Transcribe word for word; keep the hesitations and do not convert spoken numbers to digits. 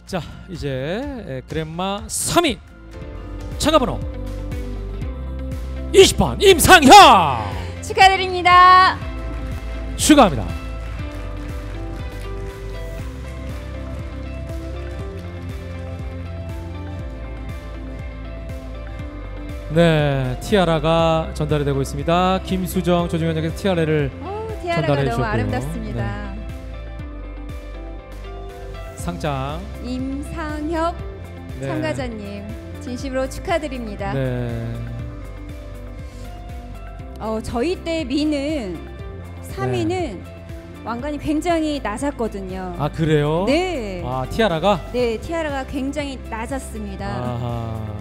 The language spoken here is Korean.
자, 이제 그랜마 삼 위 참가번호 이십 번 임상현 축하드립니다. 축하합니다. 네, 티아라가 전달이 되고 있습니다. 김수정 조중현에게 티아라를 오, 티아라가 전달해 너무 주셨고요. 아름답습니다. 네. 상장 임상혁 네. 참가자님 진심으로 축하드립니다. 네. 어, 저희 때 미는 삼 위는 네. 왕관이 굉장히 낮았거든요. 아, 그래요? 네. 아, 티아라가? 네, 티아라가 굉장히 낮았습니다. 아하.